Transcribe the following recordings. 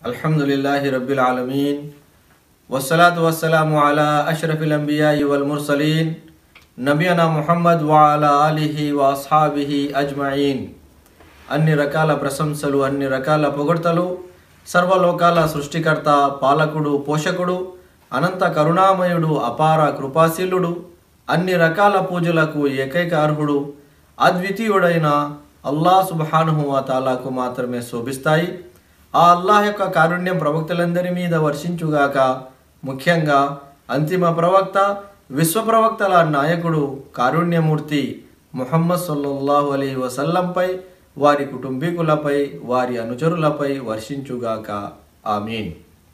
అల్హమ్దులిల్లాహి రబ్బిల్ ఆలమీన్ వస్సలాతు వస్సలాము అలా అష్రఫిల్ అంబియాయి వల్ ముర్సలీన్ నబియనా ముహమ్మద్ వ అలా ఆలిహి వ అస్హాబిహి అజ్మయీన్. అన్ని రకాల ప్రశంసలు, అన్ని రకాల పొగడ్తలు సర్వలోకాల సృష్టికర్త, పాలకుడు, పోషకుడు, అనంత కరుణామయుడు, అపార కృపాశీలుడు, అన్ని రకాల పూజలకు ఏకైక అర్హుడు, అద్వితీయుడైన అల్లాహ్ సుబ్హానహు వ తఆలాకు మాత్రమే శోభిస్తాయి. ఆ అల్లాహ్ యొక్క కారుణ్యం ప్రవక్తలందరి మీద వర్షించుగాక. ముఖ్యంగా అంతిమ ప్రవక్త, విశ్వ ప్రవక్తల నాయకుడు, కారుణ్యమూర్తి ముహమ్మద్ సల్లల్లాహు అలైహి వసల్లంపై, వారి కుటుంబీకులపై, వారి అనుచరులపై వర్షించుగాక. ఆమీన్.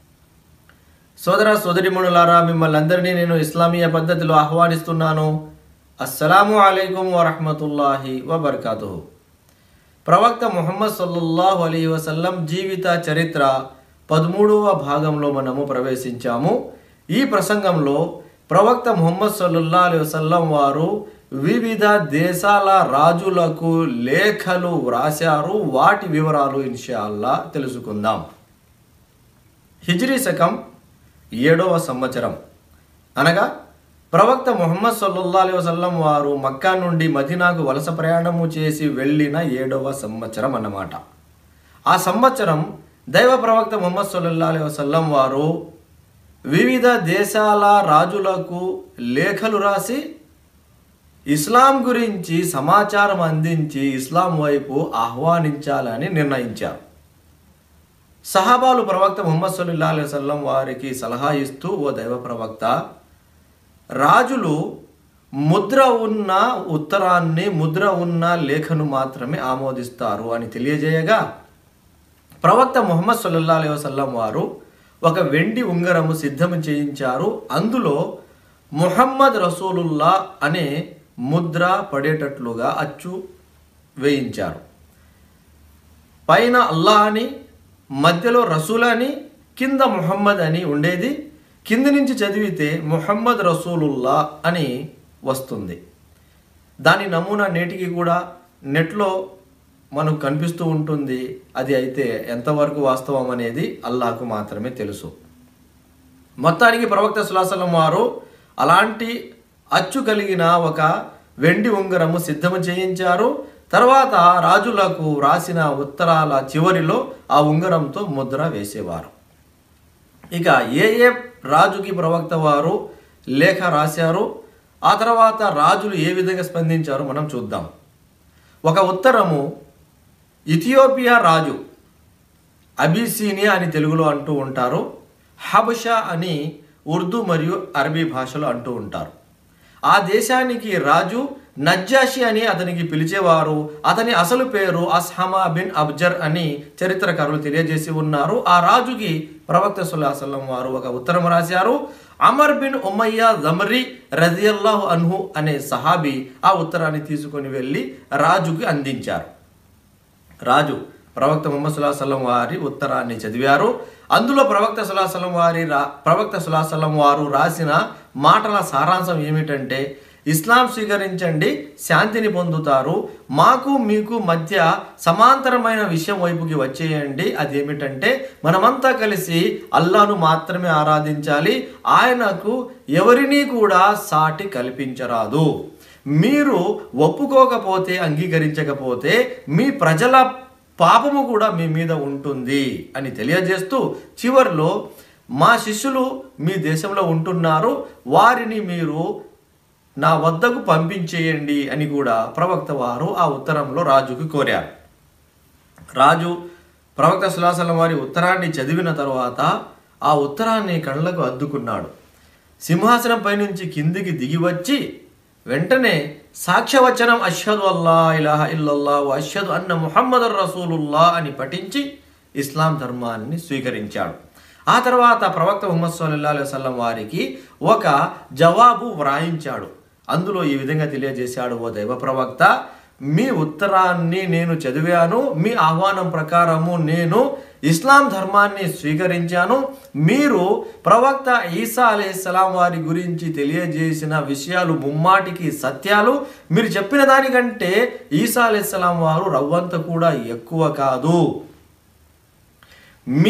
సోదర సోదరిమణులారా, మిమ్మల్ని అందరినీ నేను ఇస్లామీయ పద్ధతిలో ఆహ్వానిస్తున్నాను. అస్సలాము అలైకుం వరహ్మతుల్లాహి వబర్కాతుహు. ప్రవక్త ముహమ్మద్ సల్లల్లాహు అలైహి వసల్లం జీవిత చరిత్ర 13వ భాగంలో మనము ప్రవేశించాము. ఈ ప్రసంగంలో ప్రవక్త ముహమ్మద్ సల్లల్లాహు అలైహి వసల్లం వారు వివిధ దేశాల రాజులకు లేఖలు వ్రాశారు. వాటి వివరాలు ఇన్షాల్లా తెలుసుకుందాం. హిజ్రీ శకం 7వ సంవత్సరం అనగా ప్రవక్త ముహమ్మద్ సల్లల్లాహు అలైహి వసల్లం వారు మక్కా నుండి మదీనాకు వలస ప్రయాణము చేసి వెళ్ళిన 7వ సంవత్సరం అన్నమాట. ఆ సంవత్సరం దైవ ప్రవక్త ముహమ్మద్ సల్లల్లాహు అలైహి వసల్లం వారు వివిధ దేశాల రాజులకు లేఖలు రాసి ఇస్లాం గురించి సమాచారం అందించి ఇస్లాం వైపు ఆహ్వానించాలని నిర్ణయించారు. సహాబాలు ప్రవక్త ముహమ్మద్ సల్లల్లాహు అలైహి వసల్లం వారికి సలహా ఇస్తూ, ఓ దైవ ప్రవక్త, రాజులు ముద్ర ఉన్న ఉత్తరాన్ని, ముద్ర ఉన్న లేఖను మాత్రమే ఆమోదిస్తారు అని తెలియజేయగా, ప్రవక్త ముహమ్మద్ సల్లల్లాహు అలైహి వసల్లం వారు ఒక వెండి ఉంగరము సిద్ధం చేయించారు. అందులో ముహమ్మద్ రసూలుల్లా అనే ముద్ర పడేటట్లుగా అచ్చు వేయించారు. పైన అల్లాహ్ అని, మధ్యలో రసూల్ అని, కింద ముహమ్మద్ అని ఉండేది. కింది నుంచి చదివితే ముహమ్మద్ రసూలుల్లా అని వస్తుంది. దాని నమూనా నేటికి కూడా నెట్లో మనకు కనిపిస్తూ ఉంటుంది. అది అయితే ఎంతవరకు వాస్తవం అనేది అల్లాహ్కు మాత్రమే తెలుసు. మొత్తానికి ప్రవక్త సల్లల్లాహు అలైహి వసల్లం వారు అలాంటి అచ్చు కలిగిన ఒక వెండి ఉంగరము సిద్ధము చేయించారు. తర్వాత రాజులకు రాసిన ఉత్తరాల చివరిలో ఆ ఉంగరంతో ముద్ర వేసేవారు. ఇక ఏ రాజుకి ప్రవక్త వారు లేఖ రాశారు, ఆ తర్వాత రాజులు ఏ విధంగా స్పందించారో మనం చూద్దాం. ఒక ఉత్తరము ఇథియోపియా రాజు, అబిసీనియా అని తెలుగులో అంటూ ఉంటారు, హబషా అని ఉర్దూ మరియు అరబీ భాషలో అంటూ ఉంటారు. ఆ దేశానికి రాజు నజ్జాషి అని అతనికి పిలిచేవారు. అతని అసలు పేరు అస్హమా బిన్ అబ్జర్ అని చరిత్రకారులు తెలియజేసి ఉన్నారు. ఆ రాజుకి ప్రవక్త సల్లల్లాహు అలైహి వసల్లం వారు ఒక ఉత్తరం రాశారు. అమర్ బిన్ ఉమయ్యా జమరీ రజియల్లాహు అన్హు అనే సహాబీ ఆ ఉత్తరాన్ని తీసుకొని వెళ్ళి రాజుకి అందించారు. రాజు ప్రవక్త ముహమ్మద్ సల్లల్లాహు అలైహి వసల్లం వారి ఉత్తరాన్ని చదివారు. అందులో ప్రవక్త సల్లల్లాహు అలైహి వసల్లం వారు రాసిన మాటల సారాంశం ఏమిటంటే, ఇస్లాం స్వీకరించండి, శాంతిని పొందుతారు. మాకు మీకు మధ్య సమాంతరమైన విషయం వైపుకి వచ్చేయండి. అదేమిటంటే, మనమంతా కలిసి అల్లాహ్ను మాత్రమే ఆరాధించాలి. ఆయనకు ఎవరినీ కూడా సాటి కల్పించరాదు. మీరు ఒప్పుకోకపోతే, అంగీకరించకపోతే మీ ప్రజల పాపము కూడా మీ మీద ఉంటుంది అని తెలియజేస్తూ, చివరిలో మా శిష్యులు మీ దేశంలో ఉంటున్నారు, వారిని మీరు నా వద్దకు పంపించేయండి అని కూడా ప్రవక్త వారు ఆ ఉత్తరంలో రాజుకు కోరారు. రాజు ప్రవక్త సల్లల్లాహు అలైహి వసల్లం వారి ఉత్తరాన్ని చదివిన తర్వాత ఆ ఉత్తరాన్ని కళ్ళకు అద్దుకున్నాడు. సింహాసనంపై నుంచి కిందికి దిగి వచ్చి వెంటనే సాక్ష్యవచనం అష్హదు అల్లా ఇలాహ ఇల్లల్లాహు వ అష్హదు అన్న ముహమ్మదర్ రసూలుల్లా అని పఠించి ఇస్లాం ధర్మాన్ని స్వీకరించాడు. ఆ తర్వాత ప్రవక్త ముహమ్మద్ సల్లల్లాహు అలైహి వసల్లం వారికి ఒక జవాబు వ్రాయించాడు. అందులో ఈ విధంగా తెలియజేశాడు, ఓ దైవ ప్రవక్త, మీ ఉత్తరాన్ని నేను చదివాను. మీ ఆహ్వానం ప్రకారము నేను ఇస్లాం ధర్మాన్ని స్వీకరించాను. మీరు ప్రవక్త ఈసా అలైహిస్సలాం వారి గురించి తెలియజేసిన విషయాలు ముమ్మాటికి సత్యాలు. మీరు చెప్పిన దానికంటే ఈసా అలైహిస్సలాం వారు రవ్వంత కూడా ఎక్కువ కాదు. మీ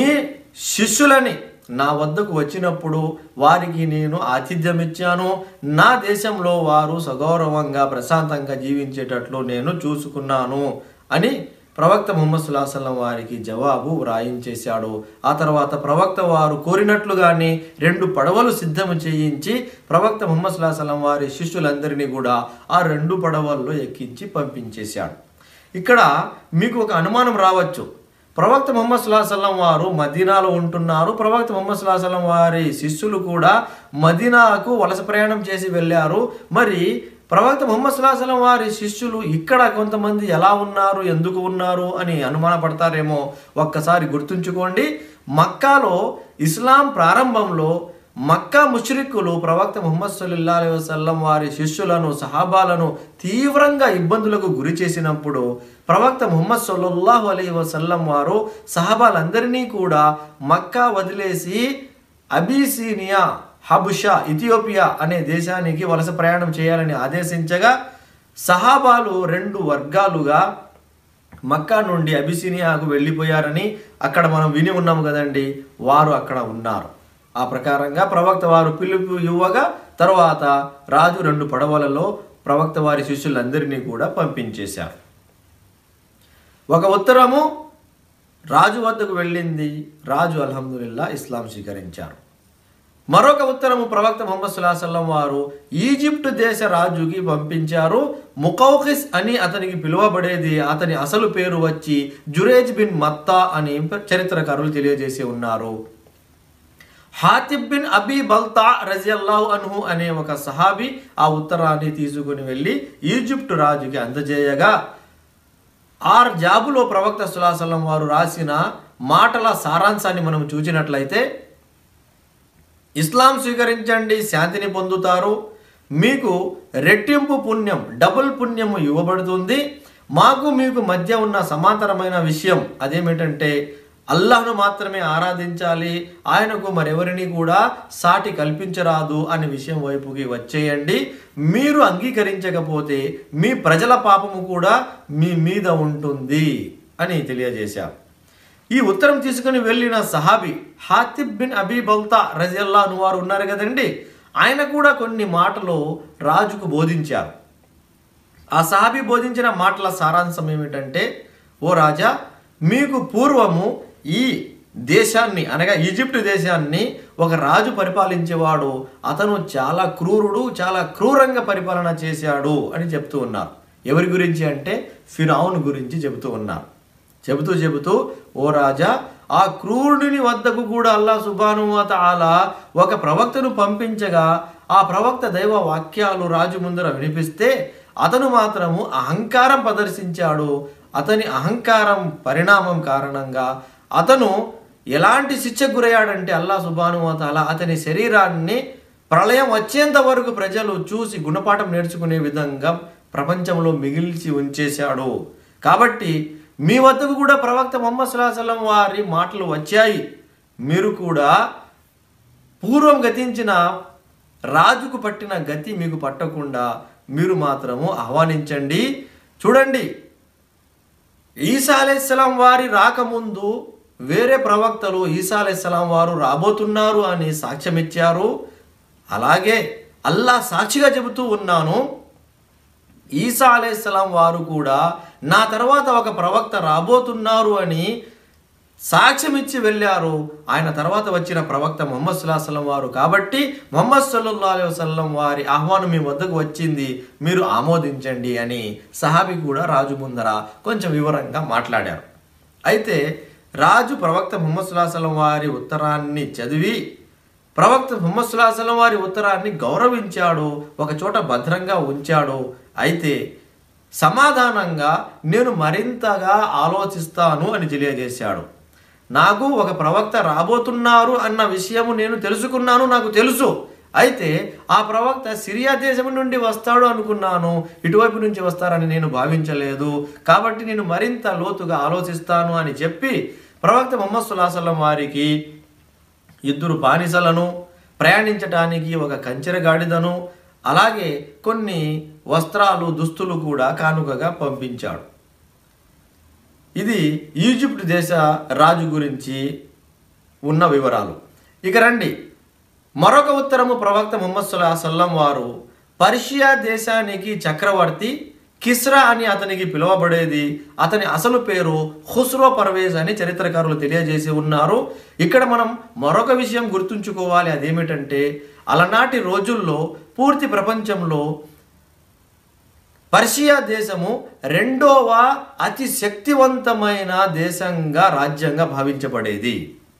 శిష్యులని నా వద్దకు వచ్చినప్పుడు వారికి నేను ఆతిథ్యం ఇచ్చాను. నా దేశంలో వారు సగౌరవంగా ప్రశాంతంగా జీవించేటట్లు నేను చూసుకున్నాను అని ప్రవక్త ముహమ్మద్ సల్లల్లాహు అలైహి వసల్లం వారికి జవాబు వ్రాయించేశాడు. ఆ తర్వాత ప్రవక్త వారు కోరినట్లుగానే 2 పడవలు సిద్ధం చేయించి ప్రవక్త ముహమ్మద్ సల్లల్లాహు అలైహి వసల్లం వారి శిష్యులందరినీ కూడా ఆ 2 పడవల్లో ఎక్కించి పంపించేశాడు. ఇక్కడ మీకు ఒక అనుమానం రావచ్చు, ప్రవక్త ముహమ్మద్ సల్లల్లాహు అలైహి వసల్లం వారు మదీనాలో ఉంటున్నారు, ప్రవక్త ముహమ్మద్ సల్లల్లాహు అలైహి వసల్లం వారి శిష్యులు కూడా మదీనాకు వలస ప్రయాణం చేసి వెళ్ళారు. మరి ప్రవక్త ముహమ్మద్ సల్లల్లాహు అలైహి వసల్లం వారి శిష్యులు ఇక్కడ కొంతమంది ఎలా ఉన్నారు, ఎందుకు ఉన్నారు అని అనుమానపడతారేమో. ఒక్కసారి గుర్తుంచుకోండి, మక్కాలో ఇస్లాం ప్రారంభంలో మక్కా ముష్రిక్కులు ప్రవక్త ముహమ్మద్ సల్లల్లాహు అలైహి వసల్లం వారి శిష్యులను సహాబాలను తీవ్రంగా ఇబ్బందులకు గురి చేసినప్పుడు ప్రవక్త ముహమ్మద్ సల్లల్లాహు అలైహి వసల్లం వారు సహాబాలందరినీ కూడా మక్కా వదిలేసి అబీసినియా, హబుషా, ఇథియోపియా అనే దేశానికి వలస ప్రయాణం చేయాలని ఆదేశించగా సహాబాలు 2 వర్గాలుగా మక్కా నుండి అబిసినియాకు వెళ్ళిపోయారని అక్కడ మనం విని ఉన్నాము కదండి. వారు అక్కడ ఉన్నారు. ఆ ప్రకారంగా ప్రవక్త వారు పిలుపు ఇవ్వగా తర్వాత రాజు 2 పడవలలో ప్రవక్త వారి శిష్యులందరినీ కూడా పంపించేశారు. ఒక ఉత్తరము రాజు వద్దకు వెళ్ళింది. రాజు అల్హమ్దులిల్లా ఇస్లాం స్వీకరించారు. మరొక ఉత్తరము ప్రవక్త ముహమ్మద్ సల్లల్లాహు అలైహి వసల్లం వారు ఈజిప్ట్ దేశ రాజుకి పంపించారు. ముకౌఖిస్ అని అతనికి పిలువబడేది. అతని అసలు పేరు వచ్చి జురేజ్ బిన్ మత్తా అని చరిత్రకారులు తెలియజేసి ఉన్నారు. హాతిబ్ బిన్ అబీ బల్తా రజియల్లాహు అన్హు అనే ఒక సహాబీ ఆ ఉత్తరాన్ని తీసుకుని వెళ్ళి ఈజిప్ట్ రాజుకి అందజేయగా జాబులో ప్రవక్త సల్లల్లాహు అలైహి వసల్లం వారు రాసిన మాటల సారాంశాన్ని మనం చూసినట్లయితే, ఇస్లాం స్వీకరించండి, శాంతిని పొందుతారు, మీకు రెట్టింపు పుణ్యం, డబుల్ పుణ్యము ఇవ్వబడుతుంది. మాకు మీకు మధ్య ఉన్న సమాంతరమైన విషయం అదేమిటంటే అల్లాహ్ను మాత్రమే ఆరాధించాలి, ఆయనకు మరెవరిని కూడా సాటి కల్పించరాదు అనే విషయం వైపుకి వచ్చేయండి. మీరు అంగీకరించకపోతే మీ ప్రజల పాపము కూడా మీ మీద ఉంటుంది అని తెలియజేశారు. ఈ ఉత్తరం తీసుకుని వెళ్ళిన సహాబీ హాతిబ్ బిన్ అబీ బల్తా రజియల్లాహు అన్హు వారు ఉన్నారు కదండి, ఆయన కూడా కొన్ని మాటలు రాజుకు బోధించారు. ఆ సహాబీ బోధించిన మాటల సారాంశం ఏమిటంటే, ఓ రాజా, మీకు పూర్వము ఈ దేశాన్ని అనగా ఈజిప్ట్ దేశాన్ని ఒక రాజు పరిపాలించేవాడు. అతను చాలా క్రూరుడు, చాలా క్రూరంగా పరిపాలన చేశాడు అని చెప్తూ ఉన్నారు. ఎవరి గురించి అంటే ఫిరౌన్ గురించి చెబుతూ ఉన్నారు. చెబుతూ ఓ రాజా, ఆ క్రూరుడిని వద్దకు కూడా అల్లాహ్ సుబ్హానహు వ తఆలా ఒక ప్రవక్తను పంపించగా ఆ ప్రవక్త దైవ వాక్యాలు రాజు ముందర వినిపిస్తే అతను మాత్రము అహంకారం ప్రదర్శించాడు. అతని అహంకారం పరిణామం కారణంగా అతను ఎలాంటి శిక్షకు గురయ్యాడంటే అల్లాహ్ సుబ్హానహు వ తఆలా అతని శరీరాన్ని ప్రళయం వచ్చేంత వరకు ప్రజలు చూసి గుణపాఠం నేర్చుకునే విధంగా ప్రపంచంలో మిగిల్చి ఉంచేశాడు. కాబట్టి మీ వద్దకు కూడా ప్రవక్త ముహమ్మద్ సల్లల్లాహు అలైహి వసల్లం వారి మాటలు వచ్చాయి. మీరు కూడా పూర్వం గతించిన రాజుకు పట్టిన గతి మీకు పట్టకుండా మీరు మాత్రము ఆహ్వానించండి. చూడండి, ఈసా అలైహిస్సలాం వారి రాకముందు వేరే ప్రవక్తలు ఈసా అలైహిస్సలాం వారు రాబోతున్నారు అని సాక్ష్యం ఇచ్చారు. అలాగే అల్లాహ్ సాక్షిగా చెబుతూ ఉన్నాను, ఈసా అలైహిస్సలాం వారు కూడా నా తర్వాత ఒక ప్రవక్త రాబోతున్నారు అని సాక్ష్యం ఇచ్చి వెళ్ళారు. ఆయన తర్వాత వచ్చిన ప్రవక్త ముహమ్మద్ సల్లల్లాహు అలైహి వసల్లం వారు. కాబట్టి ముహమ్మద్ సల్లల్లాహు అలైహి వసల్లం వారి ఆహ్వానం మీ వద్దకు వచ్చింది, మీరు ఆమోదించండి అని సహాబీ కూడా రాజు ముందర కొంచెం వివరంగా మాట్లాడారు. అయితే రాజు ప్రవక్త ముహమ్మద్ సల్లల్లాహు అలైహి వసల్లం వారి ఉత్తరాన్ని చదివి ప్రవక్త ముహమ్మద్ సల్లల్లాహు అలైహి వసల్లం వారి ఉత్తరాన్ని గౌరవించాడు, ఒక చోట భద్రంగా ఉంచాడు. అయితే సమాధానంగా నేను మరింతగా ఆలోచిస్తాను అని తెలియజేశాడు. నాకు ఒక ప్రవక్త రాబోతున్నారు అన్న విషయము నేను తెలుసుకున్నాను, నాకు తెలుసు. అయితే ఆ ప్రవక్త సిరియా దేశం నుండి వస్తాడు అనుకున్నాను, ఇటువైపు నుంచి వస్తారని నేను భావించలేదు. కాబట్టి నేను మరింత లోతుగా ఆలోచిస్తాను అని చెప్పి ప్రవక్త ముహమ్మద్ సల్లల్లాహు అలైహి వసల్లం వారికి 2 బానిసలను, ప్రయాణించడానికి ఒక కంచెర గాడిదను, అలాగే కొన్ని వస్త్రాలు, దుస్తులు కూడా కానుకగా పంపించాడు. ఇది ఈజిప్ట్ దేశ రాజు గురించి ఉన్న వివరాలు. ఇక రండి, మరొక ఉత్తరము ప్రవక్త ముహమ్మద్ సల్లల్లాహు అలైహి వసల్లం వారు పర్షియా దేశానికి చక్రవర్తి కిస్రా అని అతనికి పిలువబడేది. అతని అసలు పేరు ఖుస్రో పర్వేజ్ అని చరిత్రకారులు తెలియజేసి ఉన్నారు. ఇక్కడ మనం మరొక విషయం గుర్తుంచుకోవాలి. అదేమిటంటే అలనాటి రోజుల్లో పూర్తి ప్రపంచంలో పర్షియా దేశము రెండవ అతి శక్తివంతమైన దేశంగా రాజ్యంగా భావించబడేది.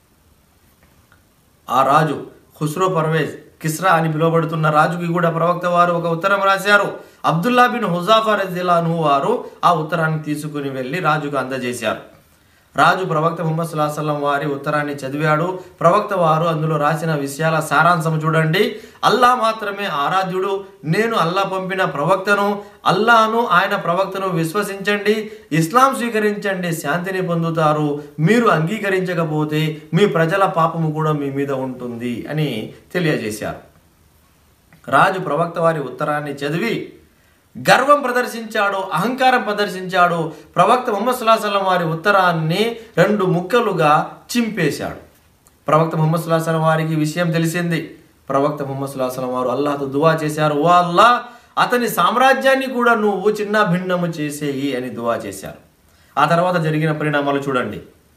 ఆ రాజు ఖుస్రో పర్వేజ్ కిస్రా అని పిలువబడుతున్న రాజుకి కూడా ప్రవక్త వారు ఒక ఉత్తరం రాశారు. అబ్దుల్లా బిన్ హుజాఫా రజియల్లాహు అన్హు వారు ఆ ఉత్తరాన్ని తీసుకుని వెళ్ళి రాజుకు అందజేశారు. రాజు ప్రవక్త ముహమ్మద్ సల్లల్లాహు అలైహి వసల్లం వారి ఉత్తరాన్ని చదివాడు. ప్రవక్త వారు అందులో రాసిన విషయాల సారాంశం చూడండి. అల్లా మాత్రమే ఆరాధ్యుడు, నేను అల్లా పంపిన ప్రవక్తను, అల్లాను ఆయన ప్రవక్తను విశ్వసించండి, ఇస్లాం స్వీకరించండి, శాంతిని పొందుతారు. మీరు అంగీకరించకపోతే మీ ప్రజల పాపము కూడా మీ మీద ఉంటుంది అని తెలియజేశారు. రాజు ప్రవక్త వారి ఉత్తరాన్ని చదివి గర్వం ప్రదర్శించాడు, అహంకారం ప్రదర్శించాడు. ప్రవక్త ముహమ్మద్ సల్లల్లాహు అలైహి వసల్లం వారి ఉత్తరాన్ని 2 ముక్కలుగా చింపేశాడు. ప్రవక్త ముహమ్మద్ సల్లల్లాహు అలైహి వసల్లం వారికి విషయం తెలిసింది. ప్రవక్త ముహమ్మద్ సల్లల్లాహు అలైహి వసల్లం వారు అల్లాహ్తో దువా చేశారు, ఓ అల్లా, అతని సామ్రాజ్యాన్ని కూడా నువ్వు చిన్న భిన్నము చేసేయి అని దువా చేశారు. ఆ తర్వాత జరిగిన పరిణామాలు చూడండి.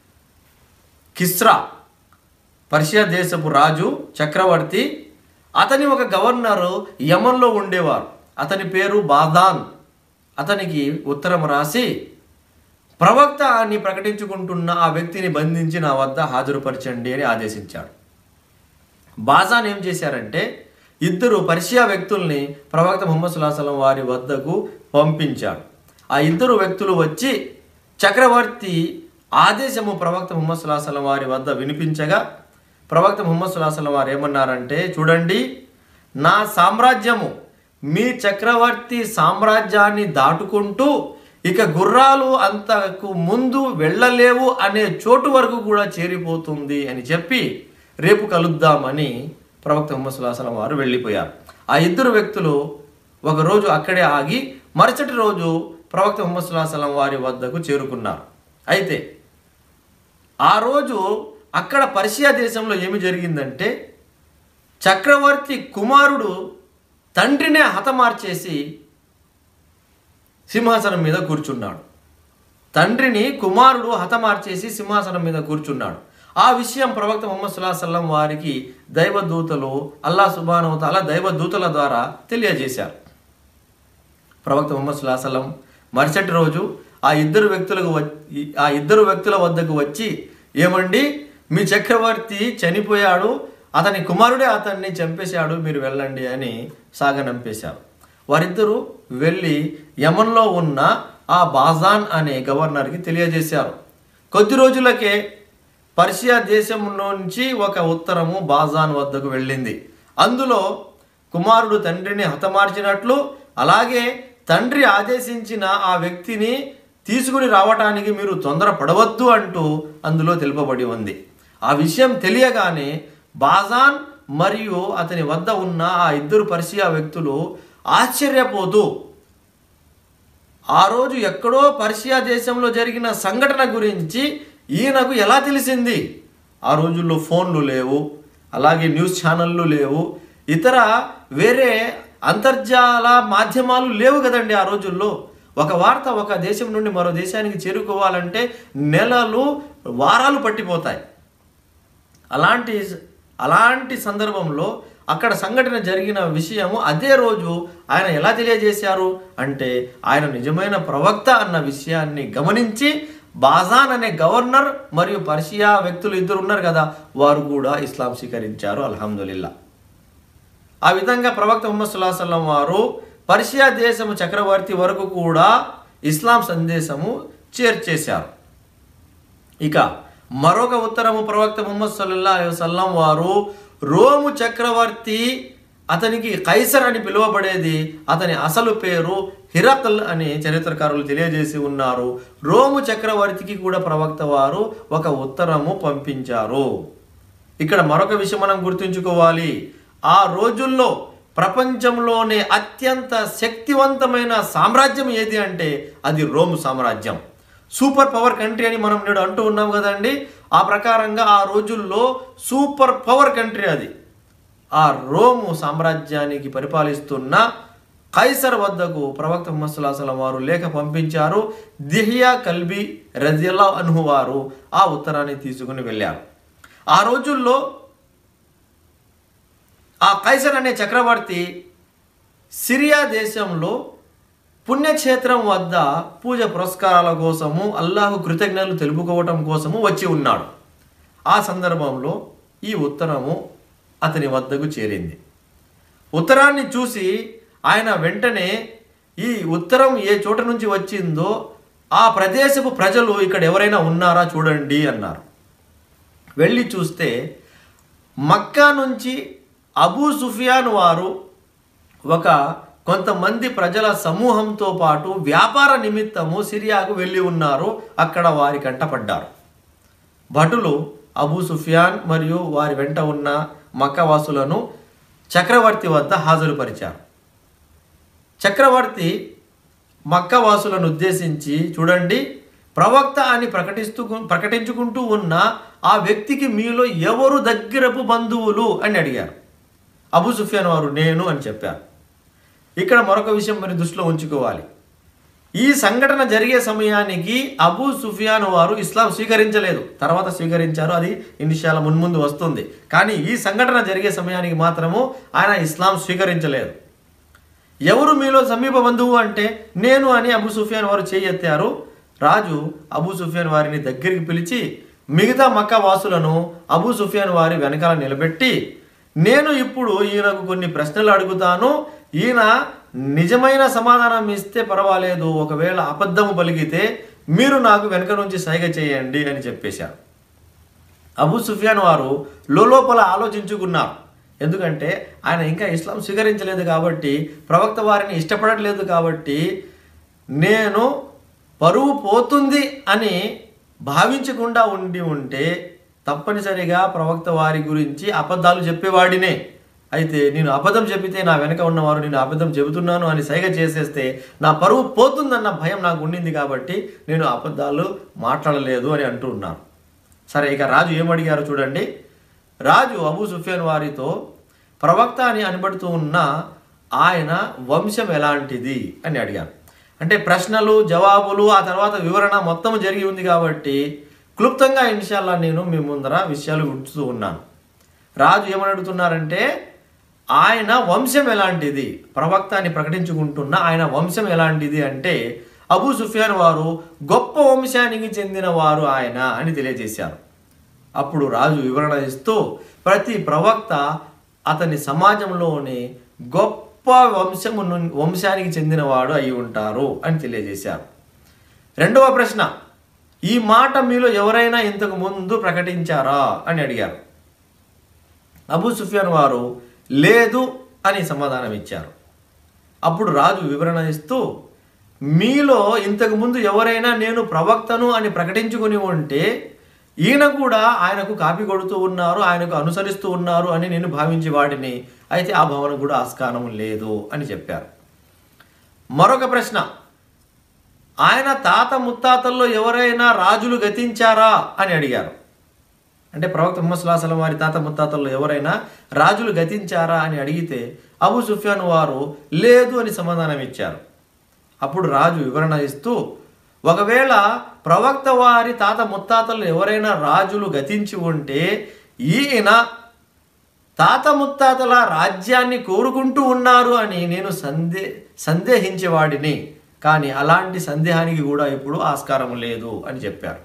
కిస్రా పర్షియా దేశపు రాజు చక్రవర్తి, అతని ఒక గవర్నరు యమన్లో ఉండేవారు. అతని పేరు బాదాన్. అతనికి ఉత్తరం రాసి ప్రవక్త అని ప్రకటించుకుంటున్న ఆ వ్యక్తిని బంధించి నా వద్ద హాజరుపరచండి అని ఆదేశించాడు. బాజాన్ ఏం చేశారంటే 2 పర్షియా వ్యక్తుల్ని ప్రవక్త ముహమ్మద్ సల్లల్లాహు అలైహి వసల్లం వారి వద్దకు పంపించాడు. ఆ 2 వ్యక్తులు వచ్చి చక్రవర్తి ఆదేశము ప్రవక్త ముహమ్మద్ సల్లల్లాహు అలైహి వసల్లం వారి వద్ద వినిపించగా ప్రవక్త ముహమ్మద్ సల్లల్లాహు అలైహి వసల్లం వారు ఏమన్నారంటే, చూడండి, నా సామ్రాజ్యము మీ చక్రవర్తి సామ్రాజ్యాన్ని దాటుకుంటూ ఇక గుర్రాలు అంతకు ముందు వెళ్ళలేవు అనే చోటు వరకు కూడా చేరిపోతుంది అని చెప్పి రేపు కలుద్దామని ప్రవక్త ముహమ్మద్ సల్లల్లాహు అలైహి వసల్లం వారు వెళ్ళిపోయారు. ఆ 2 వ్యక్తులు ఒకరోజు అక్కడే ఆగి మరుసటి రోజు ప్రవక్త ముహమ్మద్ సల్లల్లాహు అలైహి వసల్లం వారి వద్దకు చేరుకున్నారు. అయితే ఆ రోజు అక్కడ పర్షియా దేశంలో ఏమి జరిగిందంటే చక్రవర్తి కుమారుడు తండ్రినే హతమార్చేసి సింహాసనం మీద కూర్చున్నాడు. తండ్రిని కుమారుడు హతమార్చేసి సింహాసనం మీద కూర్చున్నాడు. ఆ విషయం ప్రవక్త ముహమ్మద్ సల్లల్లాహు అలైహి వసల్లం వారికి దైవదూతలు అల్లాహ్ సుబ్హానహు వ తఆలా దైవదూతల ద్వారా తెలియజేశారు. ప్రవక్త ముహమ్మద్ సల్లల్లాహు అలైహి వసల్లం మరుసటి రోజు ఆ ఇద్దరు వ్యక్తుల వద్దకు వచ్చి, ఏమండి, మీ చక్రవర్తి చనిపోయాడు, అతని కుమారుడే అతన్ని చంపేశాడు, మీరు వెళ్ళండి అని సాగనంపేశారు. వారిద్దరూ వెళ్ళి యమన్లో ఉన్న ఆ బాజాన్ అనే గవర్నర్కి తెలియజేశారు. కొద్ది రోజులకే పర్షియా దేశం నుంచి ఒక ఉత్తరము బాజాన్ వద్దకు వెళ్ళింది. అందులో కుమారుడు తండ్రిని హతమార్చినట్లు, అలాగే తండ్రి ఆదేశించిన ఆ వ్యక్తిని తీసుకుని రావటానికి మీరు తొందరపడవద్దు అంటూ అందులో తెలుపబడి ఉంది. ఆ విషయం తెలియగానే బాజాన్ మరియు అతని వద్ద ఉన్న ఆ 2 పర్షియా వ్యక్తులు ఆశ్చర్యపోతూ ఆ రోజు ఎక్కడో పర్షియా దేశంలో జరిగిన సంఘటన గురించి ఈయనకు ఎలా తెలిసింది? ఆ రోజుల్లో ఫోన్లు లేవు, అలాగే న్యూస్ ఛానళ్ళు లేవు, ఇతర వేరే అంతర్జాల మాధ్యమాలు లేవు కదండి. ఆ రోజుల్లో ఒక వార్త ఒక దేశం నుండి మరో దేశానికి చేరుకోవాలంటే నెలలు వారాలు పట్టిపోతాయి. అలాంటి సందర్భంలో అక్కడ సంఘటన జరిగిన విషయము అదే రోజు ఆయన ఎలా తెలియజేశారు అంటే, ఆయన నిజమైన ప్రవక్త అన్న విషయాన్ని గమనించి బాజాన్ అనే గవర్నర్ మరియు పర్షియా వ్యక్తులు 2 ఉన్నారు కదా, వారు కూడా ఇస్లాం స్వీకరించారు. అల్హమ్దులిల్లా. ఆ విధంగా ప్రవక్త ముహమ్మద్ సల్లల్లాహు అలైహి వసల్లం వారు పర్షియా దేశము చక్రవర్తి వరకు కూడా ఇస్లాం సందేశము చేర్చేశారు. ఇక మరొక ఉత్తరము ప్రవక్త ముహమ్మద్ సల్లల్లాహు అలైహి వసల్లం వారు రోము చక్రవర్తి, అతనికి కైసర్ అని పిలువబడేది, అతని అసలు పేరు హిరకల్ అని చరిత్రకారులు తెలియజేసి ఉన్నారు. రోము చక్రవర్తికి కూడా ప్రవక్త వారు ఒక ఉత్తరము పంపించారు. ఇక్కడ మరొక విషయం మనం గుర్తుంచుకోవాలి. ఆ రోజుల్లో ప్రపంచంలోనే అత్యంత శక్తివంతమైన సామ్రాజ్యం ఏది అంటే అది రోమ్ సామ్రాజ్యం. సూపర్ పవర్ కంట్రీ అని మనం నేడు అంటూ ఉన్నాం కదండి. ఆ ప్రకారంగా ఆ రోజుల్లో సూపర్ పవర్ కంట్రీ అది. ఆ రోము సామ్రాజ్యానికి పరిపాలిస్తున్న కైసర్ వద్దకు ప్రవక్త ముహమ్మద్ సల్లల్లాహు అలైహి వసల్లం వారు లేఖ పంపించారు. దిహియా కల్బీ రజియల్లాహు అన్హు వారు ఆ ఉత్తరాన్ని తీసుకుని వెళ్ళారు. ఆ రోజుల్లో ఆ కైసర్ అనే చక్రవర్తి సిరియా దేశంలో పుణ్యక్షేత్రం వద్ద పూజ పురస్కారాల కోసము, అల్లాహు కృతజ్ఞతలు తెలుపుకోవటం కోసము వచ్చి ఉన్నాడు. ఆ సందర్భంలో ఈ ఉత్తరము అతని వద్దకు చేరింది. ఉత్తరాన్ని చూసి ఆయన వెంటనే ఈ ఉత్తరం ఏ చోట నుంచి వచ్చిందో ఆ ప్రదేశపు ప్రజలు ఇక్కడ ఎవరైనా ఉన్నారా చూడండి అన్నారు. వెళ్ళి చూస్తే మక్కా నుంచి అబూ సుఫియాన్ వారు కొంతమంది ప్రజల సమూహంతో పాటు వ్యాపార నిమిత్తము సిరియాకు వెళ్ళి ఉన్నారు. అక్కడ వారి కంటపడ్డారు. భటులు అబూ సుఫియాన్ మరియు వారి వెంట ఉన్న మక్కవాసులను చక్రవర్తి వద్ద హాజరుపరిచారు. చక్రవర్తి మక్కవాసులను ఉద్దేశించి, చూడండి, ప్రవక్త అని ప్రకటించుకుంటూ ఉన్న ఆ వ్యక్తికి మీలో ఎవరు దగ్గరపు బంధువులు అని అడిగారు. అబూ సుఫియాన్ వారు నేను అని చెప్పారు. ఇక్కడ మరొక విషయం మీరు దృష్టిలో ఉంచుకోవాలి. ఈ సంఘటన జరిగే సమయానికి అబూ సుఫియాన్ వారు ఇస్లాం స్వీకరించలేదు. తర్వాత స్వీకరించారు, అది ఇన్షాల్లా మున్ముందు వస్తుంది. కానీ ఈ సంఘటన జరిగే సమయానికి మాత్రము ఆయన ఇస్లాం స్వీకరించలేదు. ఎవరు మీలో సమీప బంధువు అంటే నేను అని అబూ సుఫియాన్ వారు చేయెత్తారు. రాజు అబూ సుఫియాన్ వారిని దగ్గరికి పిలిచి మిగతా మక్కా వాసులను అబూ సుఫియాన్ వారి వెనకాల నిలబెట్టి, నేను ఇప్పుడు ఈయనకు కొన్ని ప్రశ్నలు అడుగుతాను, ఈయన నిజమైన సమాధానం ఇస్తే పర్వాలేదు, ఒకవేళ అబద్ధము పలికితే మీరు నాకు వెనక నుంచి సైగ చేయండి అని చెప్పేశారు. అబూ సుఫియాన్ వారు లోపల ఆలోచించుకున్నారు. ఎందుకంటే ఆయన ఇంకా ఇస్లాం స్వీకరించలేదు కాబట్టి, ప్రవక్త వారిని ఇష్టపడట్లేదు కాబట్టి, నేను పరువు పోతుంది అని భావించకుండా ఉంటే తప్పనిసరిగా ప్రవక్త వారి గురించి అబద్ధాలు చెప్పేవాడినే. అయితే నేను అబద్ధం చెప్పితే నా వెనక ఉన్నవారు నేను అబద్ధం చెబుతున్నాను అని సైగ చేసేస్తే నా పరువు పోతుందన్న భయం నాకు ఉండింది కాబట్టి నేను అబద్ధాలు మాట్లాడలేదు అని అంటూ ఉన్నాను. సరే, ఇక రాజు ఏమడిగారు చూడండి. రాజు అబూ సుఫియాన్ వారితో ప్రవక్త అని అనబడుతూ ఉన్న ఆయన వంశం ఎలాంటిది అని అడిగాను. అంటే ప్రశ్నలు జవాబులు ఆ తర్వాత వివరణ మొత్తం జరిగి ఉంది కాబట్టి క్లుప్తంగా ఇన్షాల్లా నేను మీ ముందర విషయాలు ఉంచుతూ ఉన్నాను. రాజు ఏమని అడుగుతున్నారంటే ఆయన వంశం ఎలాంటిది, ప్రవక్త అని ప్రకటించుకుంటున్న ఆయన వంశం ఎలాంటిది అంటే అబూ సుఫియాన్ వారు గొప్ప వంశానికి చెందిన వారు ఆయన అని తెలియజేశారు. అప్పుడు రాజు వివరణ ఇస్తూ ప్రతి ప్రవక్త అతని సమాజంలోని గొప్ప వంశానికి చెందినవాడు అయి ఉంటారు అని తెలియజేశారు. రెండవ ప్రశ్న, ఈ మాట మీలో ఎవరైనా ఇంతకు ముందు ప్రకటించారా అని అడిగారు. అబూ సుఫియాన్ వారు లేదు అని సమాధానం ఇచ్చారు. అప్పుడు రాజు వివరణ ఇస్తూ, మీలో ఇంతకు ముందు ఎవరైనా నేను ప్రవక్తను అని ప్రకటించుకుని ఉంటే ఈయన కూడా ఆయనకు కాపీ కొడుతూ ఉన్నారు, ఆయనకు అనుసరిస్తూ ఉన్నారు అని నేను భావించి వాడిని, అయితే ఆ భావన కూడా ఆస్కారం లేదు అని చెప్పారు. మరొక ప్రశ్న, ఆయన తాత ముత్తాతల్లో ఎవరైనా రాజులు గతించారా అని అడిగారు. అంటే ప్రవక్త ముహమ్మద్ సల్లల్లాహు అలైహి వసల్లం వారి తాత ముత్తాతల్లో ఎవరైనా రాజులు గతించారా అని అడిగితే అబూ సుఫియాన్ వారు లేదు అని సమాధానం ఇచ్చారు. అప్పుడు రాజు వివరణ ఇస్తూ, ఒకవేళ ప్రవక్త వారి తాత ముత్తాతల్లో ఎవరైనా రాజులు గతించి ఉంటే ఈయన తాత ముత్తాతల రాజ్యాన్ని కోరుకుంటూ ఉన్నారు అని నేను సందేహించేవాడిని, కానీ అలాంటి సందేహానికి కూడా ఇప్పుడు ఆస్కారం లేదు అని చెప్పారు.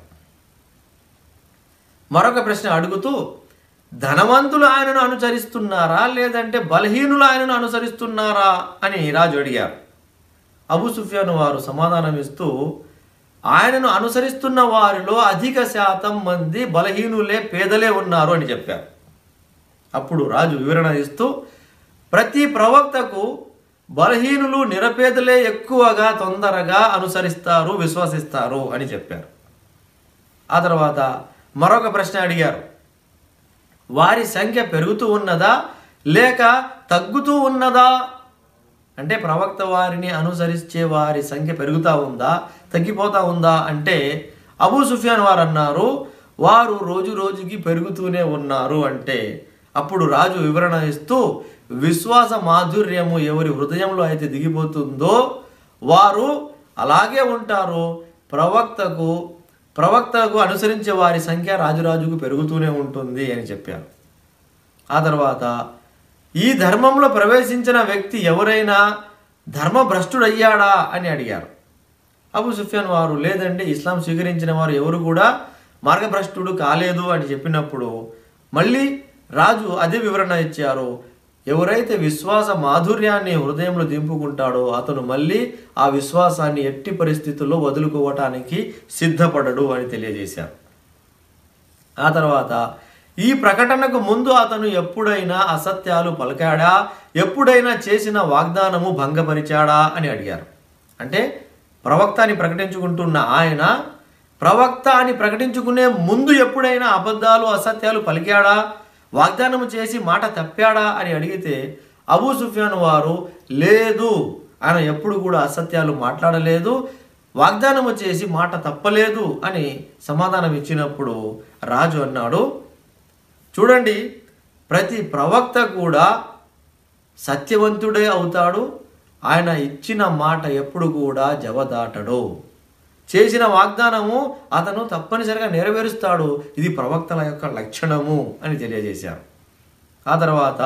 మరొక ప్రశ్న అడుగుతూ, ధనవంతులు ఆయనను అనుసరిస్తున్నారా లేదంటే బలహీనులు ఆయనను అనుసరిస్తున్నారా అని రాజు అడిగారు. అబూ సుఫియాన్ వారు సమాధానం ఇస్తూ, ఆయనను అనుసరిస్తున్న వారిలో అధిక శాతం మంది బలహీనులే, పేదలే ఉన్నారు అని చెప్పారు. అప్పుడు రాజు వివరణ ఇస్తూ, ప్రతి ప్రవక్తకు బలహీనులు నిరపేదలే ఎక్కువగా తొందరగా అనుసరిస్తారు, విశ్వసిస్తారు అని చెప్పారు. ఆ తర్వాత మరొక ప్రశ్న అడిగారు, వారి సంఖ్య పెరుగుతూ ఉన్నదా లేక తగ్గుతూ ఉన్నదా? అంటే ప్రవక్త వారిని అనుసరించే వారి సంఖ్య పెరుగుతూ ఉందా తగ్గిపోతూ ఉందా అంటే అబూ సుఫియాన్ వారు అన్నారు, వారు రోజు రోజుకి పెరుగుతూనే ఉన్నారు అంటే అప్పుడు రాజు వివరణ ఇస్తూ విశ్వాస మాధుర్యము ఎవరి హృదయంలో అయితే దిగిపోతుందో వారు అలాగే ఉంటారు. ప్రవక్తకు అనుసరించే వారి సంఖ్య రాజుకు పెరుగుతూనే ఉంటుంది అని చెప్పారు. ఆ తర్వాత ఈ ధర్మంలో ప్రవేశించిన వ్యక్తి ఎవరైనా ధర్మభ్రష్టుడయ్యాడా అని అడిగారు. అబూ సుఫియాన్ వారు లేదండి, ఇస్లాం స్వీకరించిన వారు ఎవరు కూడా మార్గభ్రష్టుడు కాలేదు అని చెప్పినప్పుడు మళ్ళీ రాజు అదే వివరణ ఇచ్చారు. ఎవరైతే విశ్వాస మాధుర్యాన్ని హృదయంలో దింపుకుంటాడో అతను మళ్ళీ ఆ విశ్వాసాన్ని ఎట్టి పరిస్థితుల్లో వదులుకోవటానికి సిద్ధపడడు అని తెలియజేశారు. ఆ తర్వాత ఈ ప్రకటనకు ముందు అతను ఎప్పుడైనా అసత్యాలు పలికాడా, ఎప్పుడైనా చేసిన వాగ్దానము భంగపరిచాడా అని అడిగారు. అంటే ప్రవక్త అని ప్రకటించుకుంటున్న ఆయన ప్రవక్త అని ప్రకటించుకునే ముందు ఎప్పుడైనా అబద్ధాలు అసత్యాలు పలికాడా, వాగ్దానం చేసి మాట తప్పాడా అని అడిగితే అబూ సుఫియాన్ వారు లేదు, ఆయన ఎప్పుడు కూడా అసత్యాలు మాట్లాడలేదు, వాగ్దానము చేసి మాట తప్పలేదు అని సమాధానం ఇచ్చినప్పుడు రాజు అన్నాడు, చూడండి, ప్రతి ప్రవక్త కూడా సత్యవంతుడే అవుతాడు, ఆయన ఇచ్చిన మాట ఎప్పుడు కూడా జవదాటడు, చేసిన వాగ్దానము అతను తప్పనిసరిగా నెరవేరుస్తాడు, ఇది ప్రవక్తల యొక్క లక్షణము అని తెలియజేశారు. ఆ తర్వాత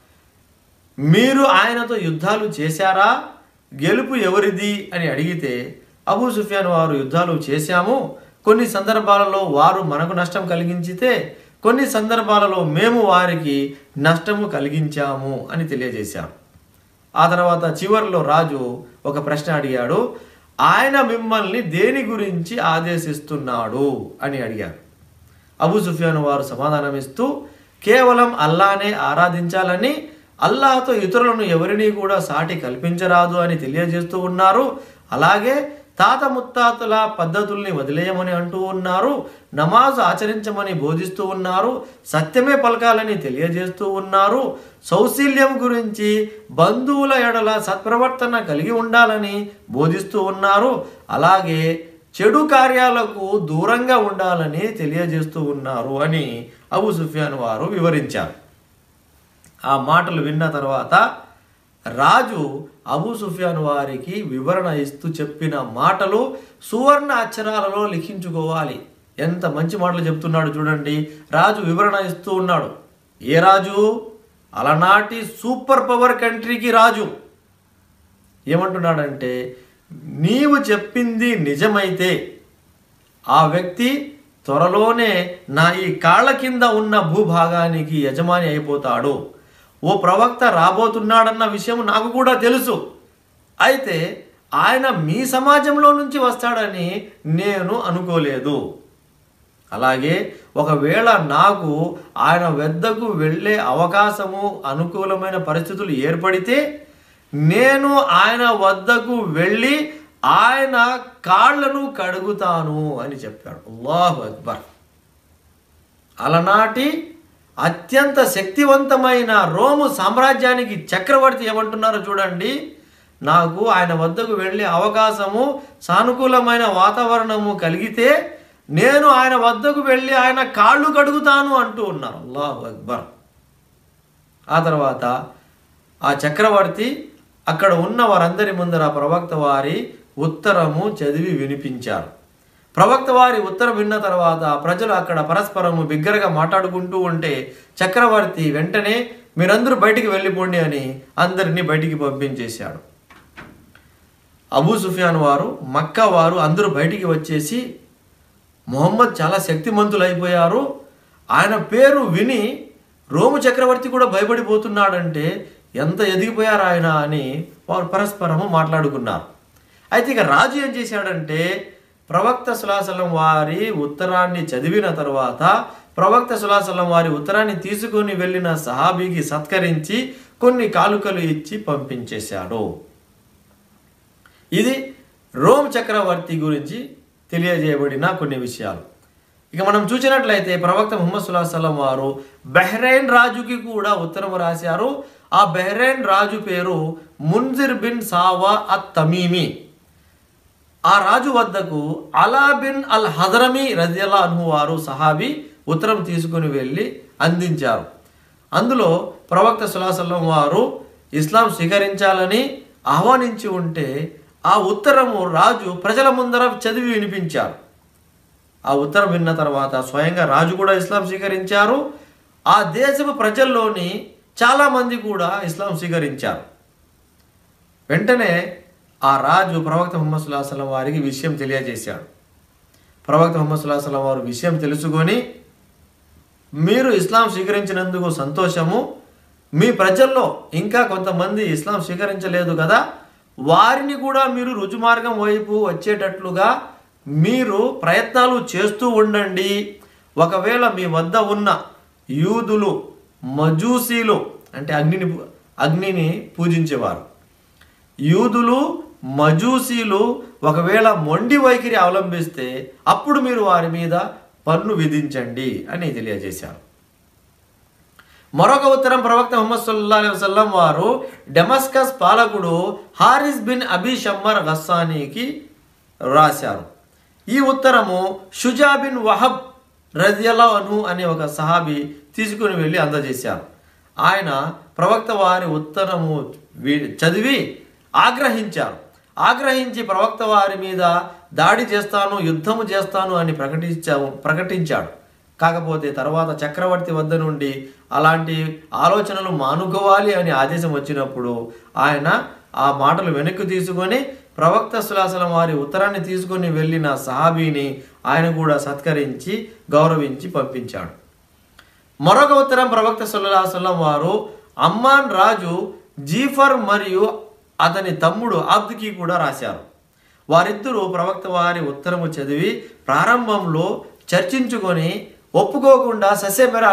మీరు ఆయనతో యుద్ధాలు చేశారా, గెలుపు ఎవరిది అని అడిగితే అబూ సుఫియాన్ వారు యుద్ధాలు చేశాము, కొన్ని సందర్భాలలో వారు మనకు నష్టం కలిగించితే కొన్ని సందర్భాలలో మేము వారికి నష్టము కలిగించాము అని తెలియజేశారు. ఆ తర్వాత చివరిలో రాజు ఒక ప్రశ్న అడిగాడు, ఆయన మిమ్మల్ని దేని గురించి ఆదేశిస్తున్నాడు అని అడిగారు. అబూ సుఫియాన్ వారు సమాధానమిస్తూ కేవలం అల్లానే ఆరాధించాలని, అల్లాహతో ఇతరులను ఎవరినీ కూడా సాటి కల్పించరాదు అని తెలియజేస్తూ ఉన్నారు. అలాగే తాత ముత్తాతల పద్ధతుల్ని వదిలేయమని అంటూ ఉన్నారు, నమాజ్ ఆచరించమని బోధిస్తూ ఉన్నారు, సత్యమే పలకాలని తెలియజేస్తూ ఉన్నారు, సౌశీల్యం గురించి, బంధువుల ఎడల సత్ప్రవర్తన కలిగి ఉండాలని బోధిస్తూ ఉన్నారు, అలాగే చెడు కార్యాలకు దూరంగా ఉండాలని తెలియజేస్తూ ఉన్నారు అని అబూ సుఫియాన్ వారు వివరించారు. ఆ మాటలు విన్న తర్వాత రాజు అబూ సుఫియాన్ వారికి వివరణ ఇస్తూ చెప్పిన మాటలు సువర్ణ అక్షరాలలో లిఖించుకోవాలి. ఎంత మంచి మాటలు చెప్తున్నాడు చూడండి. రాజు వివరణ ఇస్తూ ఉన్నాడు. ఏ రాజు? అలనాటి సూపర్ పవర్ కంట్రీకి రాజు. ఏమంటున్నాడంటే, నీవు చెప్పింది నిజమైతే ఆ వ్యక్తి త్వరలోనే నా ఈ కాళ్ళ కింద ఉన్న భూభాగానికి యజమాని అయిపోతాడు. ఓ ప్రవక్త రాబోతున్నాడన్న విషయం నాకు కూడా తెలుసు, అయితే ఆయన మీ సమాజంలో నుంచి వస్తాడని నేను అనుకోలేదు. అలాగే ఒకవేళ నాకు ఆయన వద్దకు వెళ్ళే అవకాశము, అనుకూలమైన పరిస్థితులు ఏర్పడితే నేను ఆయన వద్దకు వెళ్ళి ఆయన కాళ్ళను కడుగుతాను అని చెప్పాడు. అల్లాహు అక్బర్. అలనాటి అత్యంత శక్తివంతమైన రోము సామ్రాజ్యానికి చక్రవర్తి ఏమంటున్నారో చూడండి, నాకు ఆయన వద్దకు వెళ్ళే అవకాశము, సానుకూలమైన వాతావరణము కలిగితే నేను ఆయన వద్దకు వెళ్ళి ఆయన కాళ్ళు కడుగుతాను అంటూ ఉన్నారు. అల్లాహు అక్బర్. ఆ తర్వాత ఆ చక్రవర్తి అక్కడ ఉన్న వారందరి ముందర ప్రవక్త వారి ఉత్తరము చదివి వినిపించారు. ప్రవక్త వారి ఉత్తరం విన్న తర్వాత ప్రజలు అక్కడ పరస్పరము బిగ్గరగా మాట్లాడుకుంటూ ఉంటే చక్రవర్తి వెంటనే మీరందరూ బయటికి వెళ్ళిపోండి అని అందరినీ బయటికి పంపించేశాడు. అబూ సుఫియాన్ వారు, మక్కా వారు అందరూ బయటికి వచ్చేసి మొహమ్మద్ చాలా శక్తిమంతులు అయిపోయారు, ఆయన పేరు విని రోము చక్రవర్తి కూడా భయపడిపోతున్నాడంటే ఎంత ఎదిగిపోయారు ఆయన అని వారు పరస్పరము మాట్లాడుకున్నారు. అయితే ఇక రాజు ఏం చేశాడంటే, ప్రవక్త సల్లల్లాహు అలైహి వసల్లం వారి ఉత్తరాన్ని చదివిన తర్వాత ప్రవక్త సల్లల్లాహు అలైహి వసల్లం వారి ఉత్తరాన్ని తీసుకొని వెళ్ళిన సహాబీకి సత్కరించి కొన్ని కానుకలు ఇచ్చి పంపించేశాడు. ఇది రోమ్ చక్రవర్తి గురించి తెలియజేయబడిన కొన్ని విషయాలు. ఇక మనం చూసినట్లయితే ప్రవక్త ముహమ్మద్ సల్లల్లాహు అలైహి వసల్లం వారు బహ్రెయిన్ రాజుకి కూడా ఉత్తరం రాశారు. ఆ బహ్రెయిన్ రాజు పేరు మున్జిర్ బిన్ సావా అత్ తమీమి. ఆ రాజు వద్దకు అలా బిన్ అల్ హదరమీ రజియల్లాహు అన్హు వారు సహాబీ ఉత్తరం తీసుకుని వెళ్ళి అందించారు. అందులో ప్రవక్త సల్లల్లాహు అలైహి వసల్లం వారు ఇస్లాం స్వీకరించాలని ఆహ్వానించి ఉంటే ఆ ఉత్తరము రాజు ప్రజల ముందర చదివి వినిపించారు. ఆ ఉత్తరం విన్న తర్వాత స్వయంగా రాజు కూడా ఇస్లాం స్వీకరించారు. ఆ దేశపు ప్రజల్లోని చాలామంది కూడా ఇస్లాం స్వీకరించారు. వెంటనే ఆ రాజు ప్రవక్త ముహమ్మద్ సల్లల్లాహు అలైహి వసల్లం వారికి విషయం తెలియజేశాడు. ప్రవక్త ముహమ్మద్ సల్లల్లాహు అలైహి వసల్లం వారు విషయం తెలుసుకొని, మీరు ఇస్లాం స్వీకరించినందుకు సంతోషము, మీ ప్రజల్లో ఇంకా కొంతమంది ఇస్లాం స్వీకరించలేదు కదా, వారిని కూడా మీరు రుజుమార్గం వైపు వచ్చేటట్లుగా మీరు ప్రయత్నాలు చేస్తూ ఉండండి. ఒకవేళ మీ వద్ద ఉన్న యూదులు, మజూసీలు అంటే అగ్నిని పూజించేవారు, యూదులు మజూసీలు ఒకవేళ మొండి వైఖరి అవలంబిస్తే అప్పుడు మీరు వారి మీద పన్ను విధించండి అని తెలియజేశారు. మరొక ఉత్తరం ప్రవక్త ముహమ్మద్ సల్లల్లాహు అలైహి వసల్లం వారు డెమస్కస్ పాలకుడు హారిస్ బిన్ అబీ షమ్మర్ గస్సానీకి రాశారు. ఈ ఉత్తరము షుజా బిన్ వహబ్ రజియల్లాహు అన్హు అనే ఒక సహాబీ తీసుకుని వెళ్ళి అందజేశారు. ఆయన ప్రవక్త వారి ఉత్తరము చదివి ఆగ్రహించి ప్రవక్త వారి మీద దాడి చేస్తాను, యుద్ధము చేస్తాను అని ప్రకటించాడు. కాకపోతే తర్వాత చక్రవర్తి వద్ద నుండి అలాంటి ఆలోచనలు మానుకోవాలి అని ఆదేశం వచ్చినప్పుడు ఆయన ఆ మాటలు వెనక్కి తీసుకొని ప్రవక్త సల్లల్లాహు అలైహి వసల్లం వారి ఉత్తరాన్ని తీసుకొని వెళ్ళిన సహాబీని ఆయన కూడా సత్కరించి గౌరవించి పంపించాడు. మరొక ఉత్తరం ప్రవక్త సల్లల్లాహు అలైహి వసల్లం వారు అమ్మాన్ రాజు జీఫర్ మరియు అతని తమ్ముడు అబ్దుకి కూడా రాశారు. వారిద్దరూ ప్రవక్త వారి ఉత్తరము చదివి ప్రారంభంలో చర్చించుకొని ఒప్పుకోకుండా సస్యమెర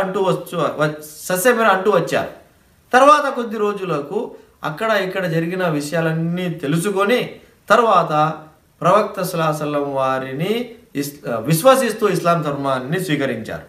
అంటూ వచ్చారు. తర్వాత కొద్ది రోజులకు అక్కడ ఇక్కడ జరిగిన విషయాలన్నీ తెలుసుకొని తర్వాత ప్రవక్త సల్లల్లాహు అలైహి వసల్లం వారిని విశ్వసిస్తూ ఇస్లాం ధర్మాన్ని స్వీకరించారు.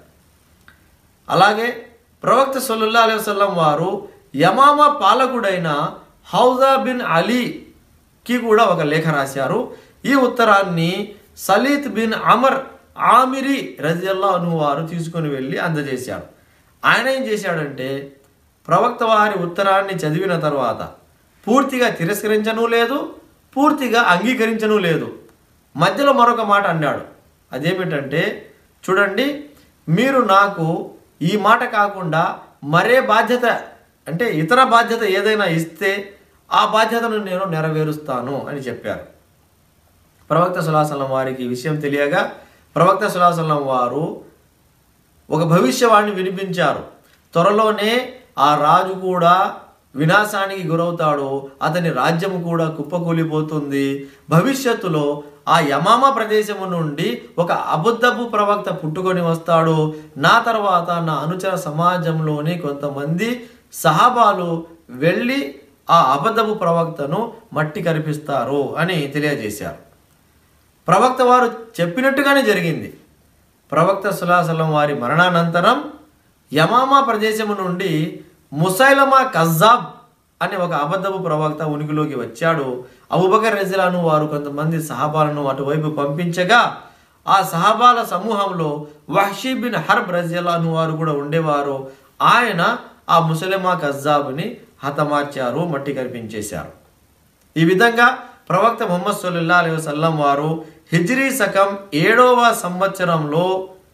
అలాగే ప్రవక్త సల్లల్లాహు అలైహి వసల్లం వారు యమామా పాలకుడైన హౌజా బిన్ అలీకి కూడా ఒక లేఖ రాశారు. ఈ ఉత్తరాన్ని సలీత్ బిన్ అమర్ ఆమిరి రజియల్లాహు అన్హు వారు తీసుకొని వెళ్ళి అందజేశాడు. ఆయన ఏం చేశాడంటే ప్రవక్త వారి ఉత్తరాన్ని చదివిన తర్వాత పూర్తిగా తిరస్కరించను లేదు, పూర్తిగా అంగీకరించను లేదు. మధ్యలో మరొక మాట అన్నాడు. అదేమిటంటే, చూడండి, మీరు నాకు ఈ మాట కాకుండా మరే బాధ్యత అంటే ఇతర బాధ్యత ఏదైనా ఇస్తే ఆ బాధ్యతను నేను నెరవేరుస్తాను అని చెప్పారు. ప్రవక్త సల్లల్లాహు అలైహి వసల్లం వారికి విషయం తెలియగా ప్రవక్త సల్లల్లాహు అలైహి వసల్లం వారు ఒక భవిష్యవాణిని వినిపించారు. త్వరలోనే ఆ రాజు కూడా వినాశానికి గురవుతాడు, అతని రాజ్యము కూడా కుప్పకూలిపోతుంది. భవిష్యత్తులో ఆ యమామా ప్రదేశము నుండి ఒక అబద్ధపు ప్రవక్త పుట్టుకొని వస్తాడు. నా తర్వాత నా అనుచర సమాజంలోని కొంతమంది సహాబాలు వెళ్ళి ఆ అబద్ధపు ప్రవక్తను మట్టి కరిపిస్తారు అని తెలియజేశారు. ప్రవక్త వారు చెప్పినట్టుగానే జరిగింది. ప్రవక్త సల్లల్లాహు అలైహి వసల్లం వారి మరణానంతరం యమామా ప్రదేశము నుండి ముసైలమా కజ్జాబ్ అనే ఒక అబద్ధపు ప్రవక్త ఉనికిలోకి వచ్చాడు. అబూబకర్ రజియల్లాహు అన్హు వారు కొంతమంది సహాబాలను అటువైపు పంపించగా ఆ సహాబాల సమూహంలో వహ్షీ బిన్ హర్బ్ రజియల్లాహు అన్హు వారు కూడా ఉండేవారు. ఆయన ఆ ముసైలమా కజ్జాబ్ని హతమార్చారు, మట్టి కరిపించేశారు. ఈ విధంగా ప్రవక్త ముహమ్మద్ సల్లల్లాహు అలైహి వసల్లం వారు హిజ్రీ శకం 7వ సంవత్సరంలో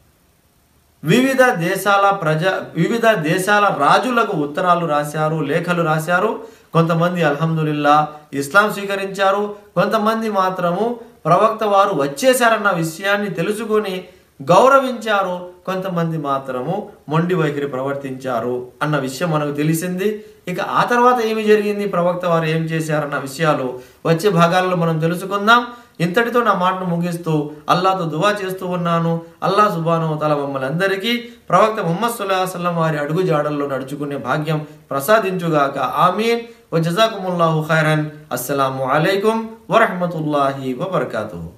వివిధ దేశాల రాజులకు ఉత్తరాలు రాశారు, లేఖలు రాశారు. కొంతమంది అల్హమ్దులిల్లా ఇస్లాం స్వీకరించారు, కొంతమంది మాత్రము ప్రవక్త వారు వచ్చేశారన్న విషయాన్ని తెలుసుకొని గౌరవించారు, కొంతమంది మాత్రము మొండి వైఖరి ప్రవర్తించారు అన్న విషయం మనకు తెలిసింది. ఇక ఆ తర్వాత ఏమి జరిగింది, ప్రవక్త వారు ఏం చేశారన్న విషయాలు వచ్చే భాగాల్లో మనం తెలుసుకుందాం. ఇంతటితో నా మాటను ముగిస్తూ అల్లాహ్తో దువా చేస్తూ ఉన్నాను. అల్లాహ్ సుబ్హానహు వ తఆలా మమ్మల్ని అందరికీ ప్రవక్త ముహమ్మద్ సల్లల్లాహు అలైహి వసల్లం వారి అడుగు జాడల్లో నడుచుకునే భాగ్యం ప్రసాదించుగాక. ఆమీన్. వ జజాకుముల్లాహు ఖైరన్. అస్సలాము అలైకుం వరహ్మతుల్లాహి వబరకాతుహు.